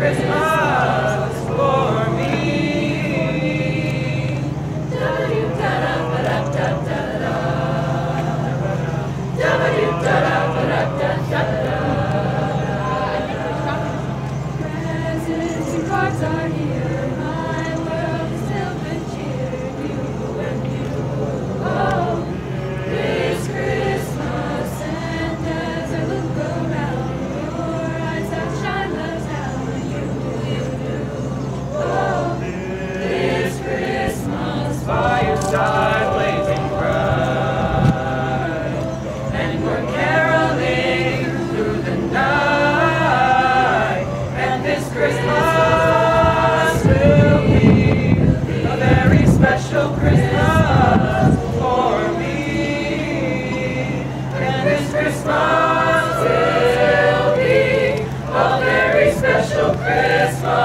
Christmas for me. Presents and cards are here. My world is filled with cheer. You and you. Oh, this Christmas, and as I look around, your eyes that shine the town. You do. Oh, this Christmas, Fireside blazing bright, and we're caroling through the night. And this Christmas will be a very special Christmas for me. And this Christmas will be a very special Christmas.